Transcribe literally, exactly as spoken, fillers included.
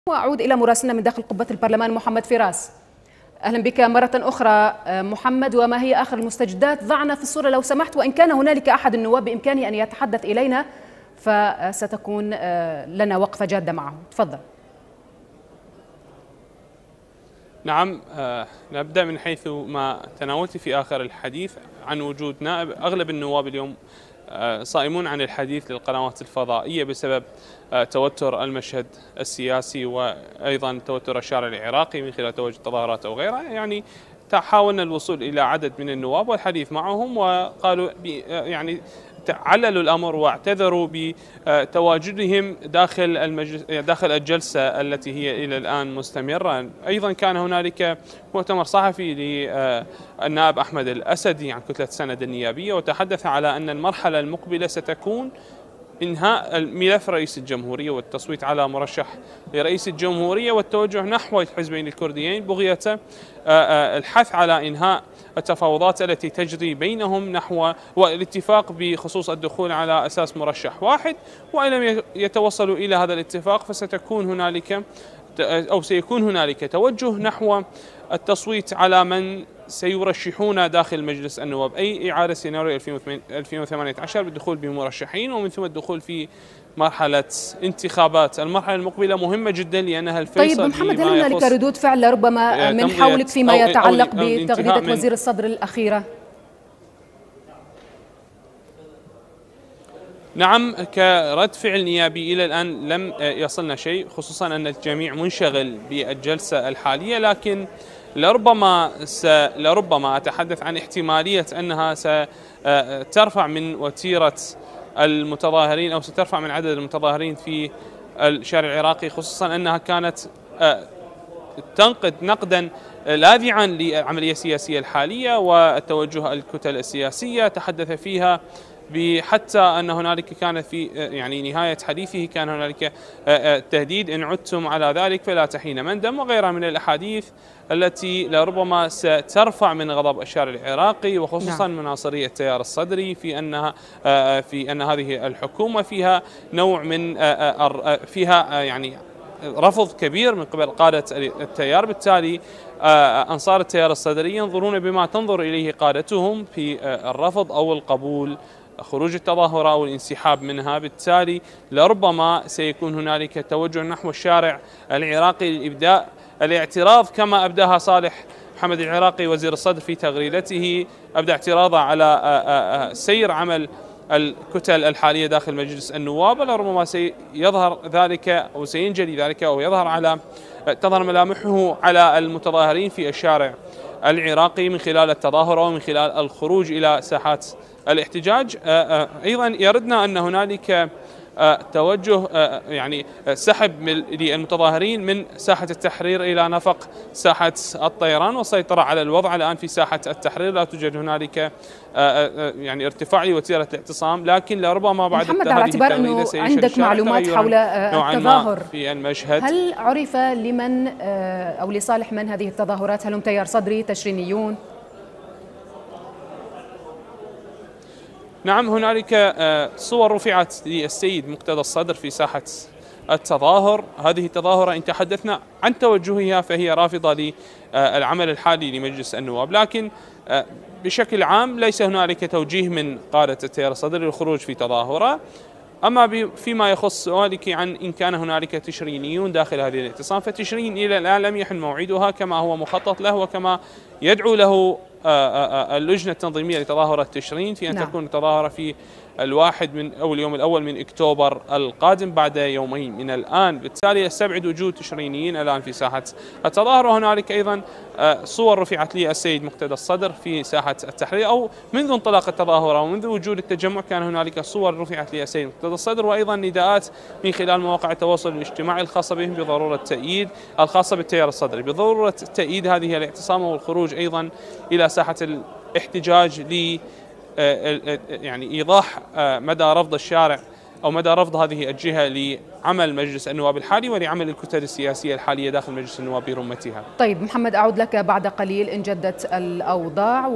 وأعود إلى مراسلنا من داخل قبة البرلمان محمد فراس. أهلا بك مرة أخرى محمد، وما هي آخر المستجدات؟ ضعنا في الصورة لو سمحت، وإن كان هنالك أحد النواب بإمكانه أن يتحدث إلينا فستكون لنا وقفة جادة معه. تفضل. نعم، نبدأ من حيث ما تناولت في آخر الحديث عن وجود نائب. أغلب النواب اليوم صائمون عن الحديث للقنوات الفضائية بسبب توتر المشهد السياسي وأيضا توتر الشارع العراقي من خلال تواجد تظاهرات أو غيرها. يعني حاولنا الوصول إلى عدد من النواب والحديث معهم، وقالوا يعني عللوا الأمر واعتذروا بتواجدهم داخل المجلس داخل الجلسة التي هي إلى الآن مستمرة. أيضا كان هنالك مؤتمر صحفي للنائب أحمد الأسدي عن كتلة سند النيابية، وتحدث على أن المرحلة المقبلة ستكون إنهاء ملف رئيس الجمهورية والتصويت على مرشح لرئيس الجمهورية والتوجه نحو الحزبين الكرديين بغية الحث على إنهاء التفاوضات التي تجري بينهم نحو والاتفاق بخصوص الدخول على أساس مرشح واحد. وإن لم يتوصلوا إلى هذا الاتفاق فستكون هنالك أو سيكون هنالك توجه نحو التصويت على من سيرشحون داخل مجلس النواب، أي إعادة سيناريو ألفين وثمانية عشر بالدخول بمرشحين ومن ثم الدخول في مرحلة انتخابات. المرحلة المقبلة مهمة جدا لأنها الفيصل. طيب محمد، هل هنالك ردود فعل ربما من حولك فيما يتعلق بتغريدة وزير الصدر الأخيرة؟ نعم، كرد فعل نيابي إلى الآن لم يصلنا شيء، خصوصا أن الجميع منشغل بالجلسة الحالية، لكن لربما لربما أتحدث عن احتمالية أنها سترفع من وتيرة المتظاهرين أو سترفع من عدد المتظاهرين في الشارع العراقي، خصوصا أنها كانت تنقد نقدا لاذعا للعملية السياسية الحالية والتوجه الكتل السياسية. تحدث فيها حتى أن هنالك كان في يعني نهاية حديثه كان هنالك تهديد إن عدتم على ذلك فلا تحين مندم وغيرها من الأحاديث التي لربما سترفع من غضب الشارع العراقي وخصوصا نعم. مناصري التيار الصدري في أنها في أن هذه الحكومة فيها نوع من فيها يعني رفض كبير من قبل قادة التيار. بالتالي أنصار التيار الصدري ينظرون بما تنظر إليه قادتهم في الرفض أو القبول خروج التظاهرة أو الانسحاب منها. بالتالي لربما سيكون هنالك توجه نحو الشارع العراقي لإبداء الاعتراض كما أبداها صالح محمد العراقي وزير الصدر في تغريدته، أبدى اعتراضه على سير عمل الكتل الحالية داخل مجلس النواب. لربما سيظهر ذلك أو سينجلي ذلك أو يظهر على تظهر ملامحه على المتظاهرين في الشارع العراقي من خلال التظاهر ومن خلال الخروج إلى ساحات الاحتجاج. أيضا يردنا أن هنالك توجه يعني سحب للمتظاهرين من ساحة التحرير إلى نفق ساحة الطيران والسيطرة على الوضع الآن في ساحة التحرير. لا توجد هنالك يعني ارتفاع لوتيرة الاعتصام، لكن لربما بعد محمد على اعتبار أنه عندك معلومات حول التظاهر في المشهد، هل عرف لمن أو لصالح من هذه التظاهرات؟ هل هم تيار صدري، تشرينيون؟ نعم، هنالك صور رفعت للسيد مقتدى الصدر في ساحة التظاهر. هذه التظاهرة إن تحدثنا عن توجهها فهي رافضة للعمل الحالي لمجلس النواب، لكن بشكل عام ليس هنالك توجيه من قادة التيار الصدري للخروج في تظاهرة. أما فيما يخص سؤالك عن إن كان هنالك تشرينيون داخل هذه الاعتصام، فتشرين إلى الآن لم يحن موعدها كما هو مخطط له وكما يدعو له اللجنة التنظيمية لتظاهرة تشرين في أن نعم. تكون التظاهرة في الواحد من أو اليوم الأول من أكتوبر القادم بعد يومين من الآن. بالتالي يستبعد وجود تشرينيين الآن في ساحة التظاهر. وهنالك أيضا صور رفعت للسيد مقتدى الصدر في ساحة التحرير أو منذ انطلاق التظاهرة ومنذ وجود التجمع كان هنالك صور رفعت للسيد مقتدى الصدر، وأيضا نداءات من خلال مواقع التواصل الاجتماعي الخاصة بهم بضرورة تأييد الخاصة بالتيار الصدري بضرورة تأييد هذه الاعتصام والخروج أيضا إلى ساحة الاحتجاج ل يعني إيضاح مدى رفض الشارع أو مدى رفض هذه الجهة لعمل مجلس النواب الحالي ولعمل الكتل السياسية الحالية داخل مجلس النواب برمتها. طيب محمد، أعود لك بعد قليل إن جدت الأوضاع.